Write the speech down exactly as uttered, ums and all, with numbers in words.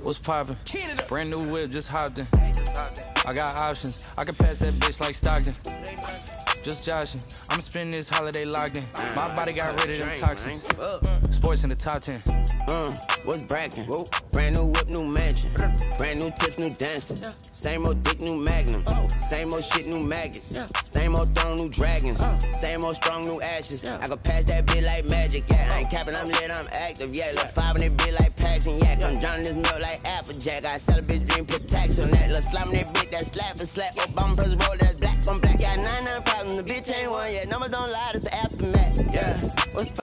What's poppin'? Brand new whip, just hopped in. I got options, I can pass that bitch like Stockton. Just joshing, I'm spending this holiday locked in. My body got rid of them toxins. Sports in the top ten. Uh, what's brackin'? Brand new whip, new mansion. Brand new tips, new dancing. Same old dick, new magnums. Same old shit, new maggots. Same old throne, new dragons. Same old strong, new ashes. I can pass that bitch like magic. Yeah, I ain't capping, I'm lit, I'm active. Yeah, look five in that bitch like Paxton. Yeah, I'm drowning this milk like Applejack. I sell a bitch dream, put tax on that. Look slamming that bitch, that slap and slap. Obama press roll, that's black on black. Yeah, nine nine problems, the bitch ain't one yet. Numbers don't lie, it's the aftermath. Yeah, what's